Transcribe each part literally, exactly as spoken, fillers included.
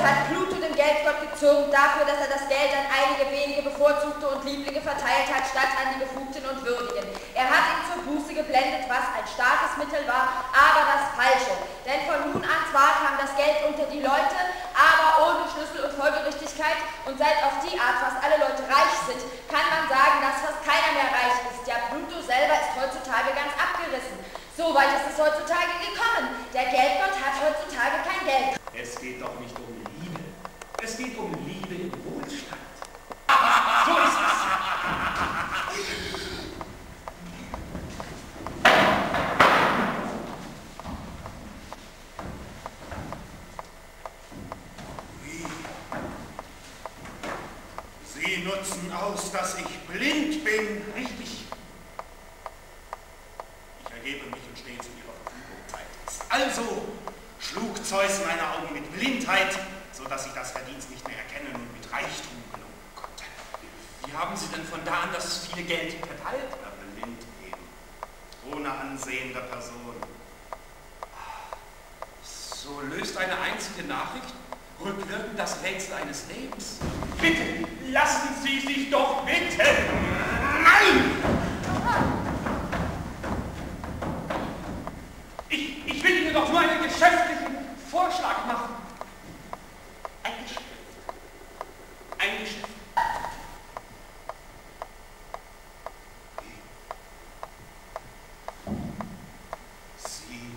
hat Pluto den Geldgott gezogen dafür, dass er das Geld an einige wenige bevorzugte und Lieblinge verteilt hat, statt an die Befugten und Würdigen. Er hat ihn zur Buße geblendet, was ein starkes Mittel war, aber das Falsche. Denn von nun an zwar kam das Geld unter die Leute, aber ohne Schlüssel und Folgerichtigkeit, und seit auf die Art fast alle Leute reich sind, kann man sagen, dass fast keiner mehr reich ist. Ja, Pluto selber ist heutzutage ganz abgerissen. So weit ist es heutzutage gekommen. Der Geldgott hat heutzutage kein Geld. Es geht doch nicht um Liebe. Es geht um Liebe im Wohlstand. So ist es. Wie? Sie nutzen aus, dass ich blind bin. Richtig. Ich erhebe mich und stehe zu Ihrer Verfügung, Zeitens. Also schlug Zeus meine Augen mit Blindheit, so dass ich das Verdienst nicht mehr erkennen und mit Reichtum belohnen konnte. Wie haben Sie denn von da an das viele Geld verteilt? Na, blind eben. Ohne Ansehen der Person. So löst eine einzige Nachricht rückwirkend das Rätsel eines Lebens. Bitte, lassen Sie sich doch bitten! Nein! Ich, ich will Ihnen doch nur einen geschäftlichen Vorschlag machen. Ein Geschäft. Ein Geschäft. Sie...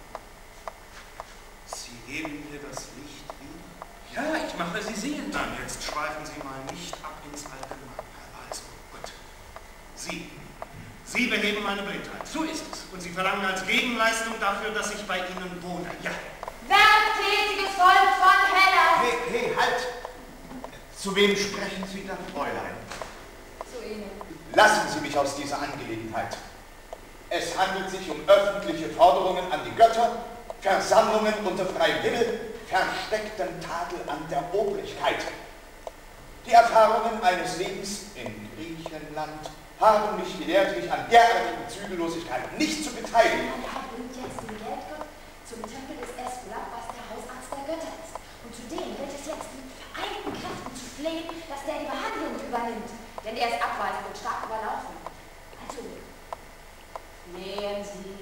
Sie heben mir das Licht wieder? Ja, ich mache Sie sehen. Dann jetzt schweifen Sie mal nicht ab ins Allgemeine. Also, gut. Sie... Sie beheben meine Blindheit. So ist es. Und Sie verlangen als Gegenleistung dafür, dass ich bei Ihnen wohne. Ja. Werktätiges Volk von Hellas! Hey, hey, halt! Zu wem sprechen Sie da, Fräulein? Zu Ihnen. Lassen Sie mich aus dieser Angelegenheit. Es handelt sich um öffentliche Forderungen an die Götter, Versammlungen unter freiem Himmel, versteckten Tadel an der Obrigkeit. Die Erfahrungen eines Lebens in Griechenland haben mich gelehrt, mich an derartigen Zügellosigkeit nicht zu beteiligen. Er bringt jetzt den Geldgott zum Tempel des Äskulap, was der Hausarzt der Götter ist. Und zudem gilt es jetzt mit vereinten Kräften zu flehen, dass der die Behandlung übernimmt. Denn er ist abweisend und stark überlaufen. Also, flehen Sie.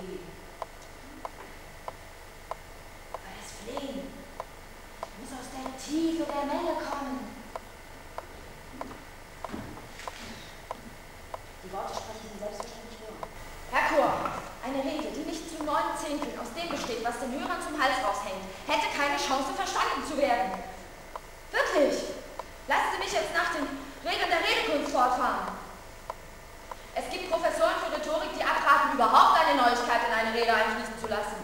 Aber das Flehen muss aus der Tiefe der Menge kommen. Die Worte sprechen Sie selbstverständlich hören. Herr Chor, eine Rede, die nicht zu neun Zehnteln aus dem besteht, was den Hörern zum Hals raushängt, hätte keine Chance, verstanden zu werden. Wirklich. Lassen Sie mich jetzt nach den Regeln der Redekunst fortfahren. Es gibt Professoren für Rhetorik, die abraten, überhaupt eine Neuigkeit in eine Rede einfließen zu lassen.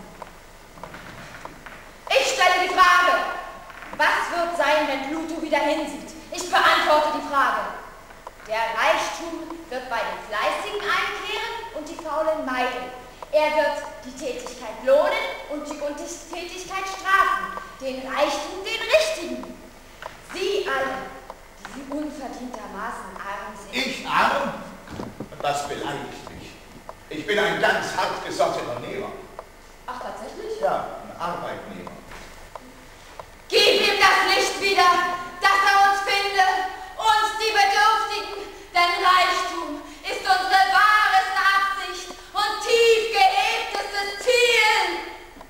Ich stelle die Frage, was wird sein, wenn Pluto wieder hinsieht? Ich beantworte die Frage. Der Reichtum wird bei den Fleißigen einkehren und die Faulen meiden. Er wird die Tätigkeit lohnen und die Untätigkeit strafen. Den Reichtum den Richtigen. Sie alle, die unverdientermaßen arm sind. Ich arm? Das beleidigt mich. Ich bin ein ganz hartgesottener Nehmer. Ach, tatsächlich? Ja, ein Arbeitnehmer. Gib ihm das Licht wieder, dass er uns finde, uns die Bedürftigen, denn Reichtum ist unsere wahreste Absicht und tief gehegtestes Ziel.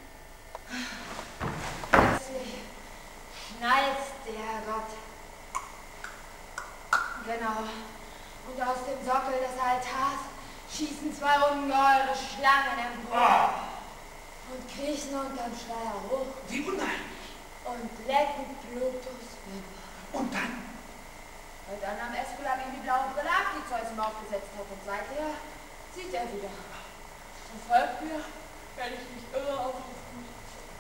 Plötzlich schnalzt der Gott. Genau. Und aus dem Sockel des Altars schießen zwei ungeheure Schlangen empor und kriechen unterm Schleier hoch. Wie unheimlich. Und lecken Plutos Wimpern. Und dann? Und dann nahm Äskulap ihm die blaue Brille ab, die Zeus ihm aufgesetzt hat. Und seither sieht er wieder. Und folgt mir, wenn ich nicht irre, auf die Fuß.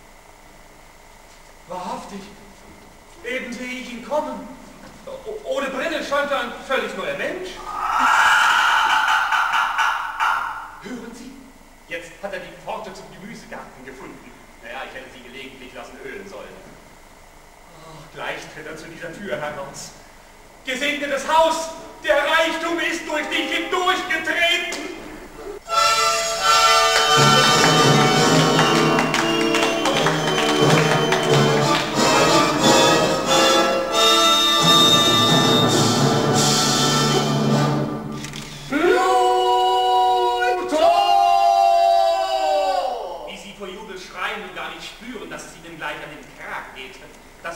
Wahrhaftig. Eben sehe ich ihn kommen. O- Ohne Brille scheint er ein völlig neuer Mensch. Hören Sie? Jetzt hat er die Pforte zum Gemüsegarten gefunden. Naja, ich hätte sie gelegentlich lassen ölen sollen. Oh, gleich tritt er zu dieser Tür heraus. Gesegnetes Haus, der Reichtum ist durch dich hindurchgetreten.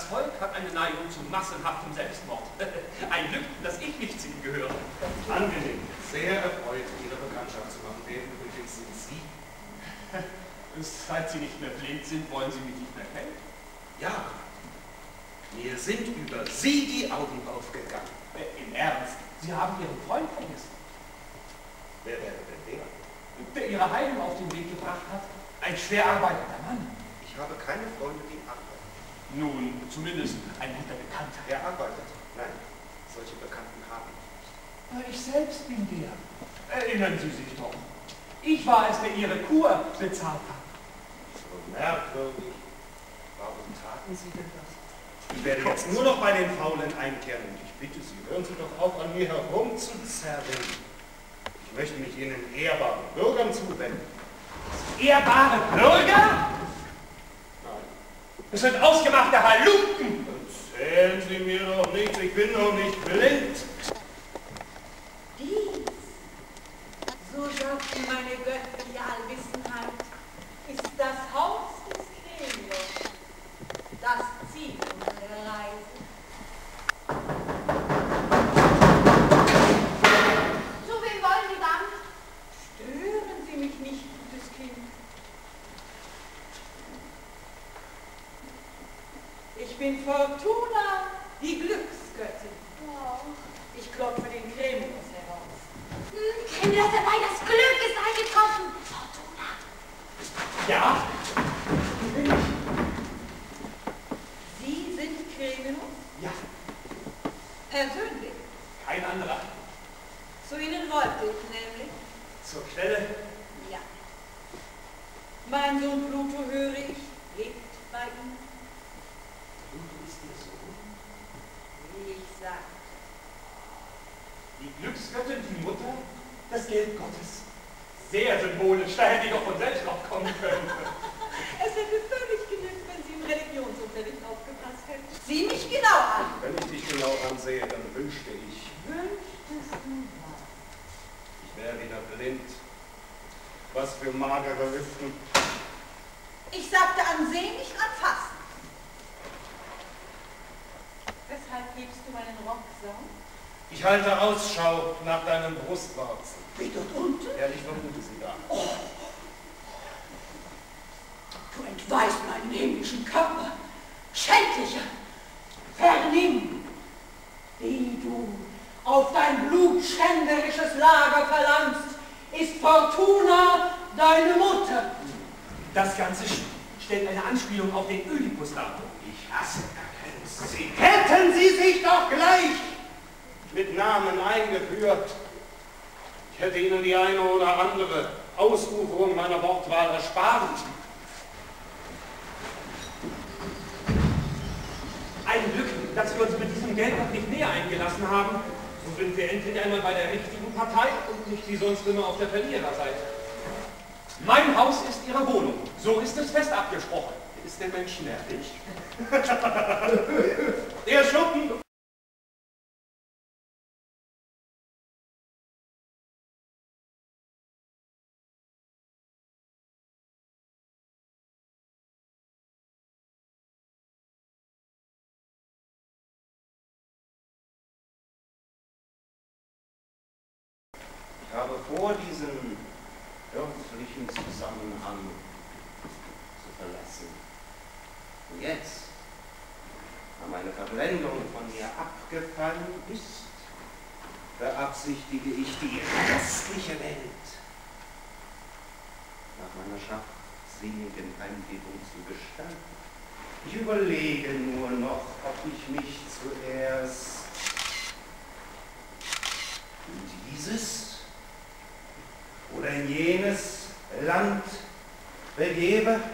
Das Volk hat eine Neigung zu massenhaftem Selbstmord. Ein Glück, dass ich nicht zu ihm gehöre. Angenehm. Sehr erfreut, Ihre Bekanntschaft zu machen. Wer übrigens sind Sie? Seit Sie nicht mehr blind sind, wollen Sie mich nicht mehr kennen? Ja, mir sind über Sie die Augen aufgegangen. Äh, Im Ernst, Sie haben Ihren Freund vergessen. Wer wäre denn der? Der Ihre Heilung auf den Weg gebracht hat. Ein schwer arbeitender Mann. Ich habe keine Freunde, die arbeiten. Nun, zumindest ein guter Bekannter. Er arbeitet. Nein, solche Bekannten haben wir nicht. Ich selbst bin der. Erinnern Sie sich doch. Ich war es, der Ihre Kur bezahlt hat. So merkwürdig. Warum taten Sie denn das? Ich werde jetzt nur noch bei den Faulen einkehren und ich bitte Sie, hören Sie doch auf, an mir herumzuzerren. Ich möchte mich Ihnen ehrbaren Bürgern zuwenden. Ehrbare Bürger? Nein. Das sind ausgemachte Halunken. Erzählen Sie mir doch nichts, ich bin doch nicht blind. Dies, so sagt mir meine göttliche Allwissenheit, ist das Haus des Kremios, das Ziel unserer Reise. Zu wem wollen Sie dann? Stören Sie mich nicht, gutes Kind. Ich bin Fortuna, die Glücksgöttin. Wow. Ich klopfe den Kremios heraus. Hm, Kremios dabei, das Glück ist eingetroffen. Fortuna. Ja? Sie sind Kremios? Ja. Persönlich? Kein anderer. Zu Ihnen wollte ich nämlich. Zur Stelle. Ja. Mein Sohn Pluto, höre ich, lebt bei Ihnen. Pluto ist Ihr Sohn. Wie ich sagte. Die Glücksgöttin, die Mutter, das Geld Gottes. Sehr symbolisch, da hätte ich doch von selbst noch kommen können. Es hätte völlig genügt, wenn Sie im Religionsunterricht aufgepasst hätten. Sieh mich genau an. Wenn ich dich genau ansehe, dann wünschte ich, Wünschtest du was? ich wäre wieder blind. Was für magere Hüften. Ich sagte ansehen, nicht anfassen. Weshalb hebst du meinen Rocksaum? Ich halte Ausschau nach deinen Brustwarzen. Wie dort unten? Ja, ich vermute sie da. Oh. Du entweihst meinen himmlischen Körper. Schändlicher, vernimm, die du auf dein blutschänderisches Lager verlangst, ist Fortuna deine Mutter. Das Ganze stellt eine Anspielung auf den Ödipus dar. Ich hasse Erkenntnis. Sie hätten sie sich doch gleich mit Namen eingeführt. Ich hätte Ihnen die eine oder andere Ausuferung meiner Wortwahl erspart. Ein Glück, dass wir uns mit diesem Geld noch nicht näher eingelassen haben. So sind wir endlich einmal bei der richtigen Partei und nicht wie sonst immer auf der Verliererseite. Mein Haus ist Ihre Wohnung. So ist es fest abgesprochen. Ist der Mensch nervig? Der Schuppen! Ich habe vor, diesen dörflichen Zusammenhang zu verlassen. Und jetzt, da meine Verblendung von mir abgefallen ist, beabsichtige ich, die restliche Welt nach meiner scharfsinnigen Eingebung zu gestalten. Ich überlege nur noch, ob ich mich zuerst in dieses oder in jenes Land begebe,